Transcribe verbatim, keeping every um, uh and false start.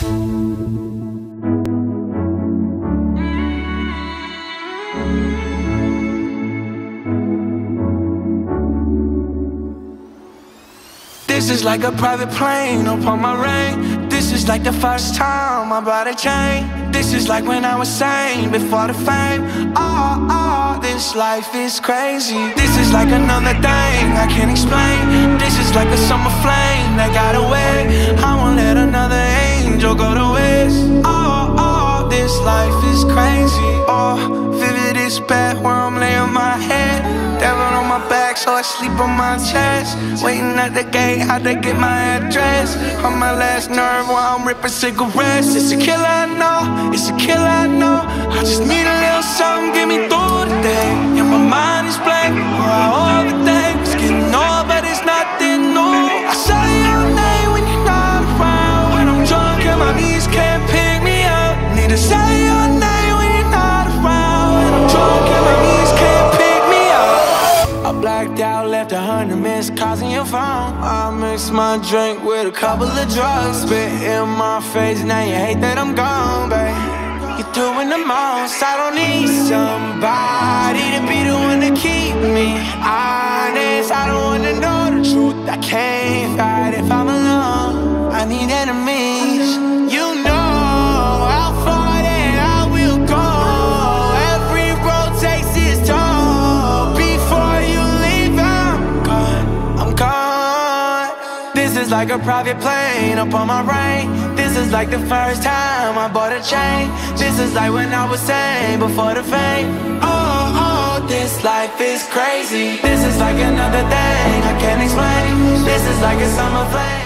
This is like a private plane upon my rain. This is like the first time I bought a chain. This is like when I was sane before the fame. Oh, oh, this life is crazy. This is like another thing I can't explain. This is like a summer flame that got away. I won't let another angel go to waste. Oh, oh, this life is crazy. Oh, vivid is bad where I'm laying my head. Devil on my back, so I sleep on my chest. Waiting at the gate, how'd they get my address? On my last nerve while I'm ripping cigarettes. It's a killer, I know, it's a killer, I know. I just need a little something, get me through the day. And my mind is blank, or I overthink. It's getting old, but it's nothing new. I say your name when you're not around. When I'm drunk and my knees can't pick me up. Need to say your name when you're not around. When I'm drunk and my knees can't pick me up. I blacked out, left a hundred missed calls on your phone. I mixed my drink with a couple of drugs. Spit in my face, now you hate that I'm gone, babe. You're doing the most. I don't need somebody to be the one to keep me honest. I don't wanna know the truth. I can't fight if I'm alone. I need enemies. You know how far that I will go. Every road takes its toll. Before you leave, I'm gone, I'm gone. This is like a private plane upon my rain. This is like the first time I bought a chain. This is like when I was sane before the fame. Oh, oh, this life is crazy. This is like another thing I can't explain. This is like a summer flame.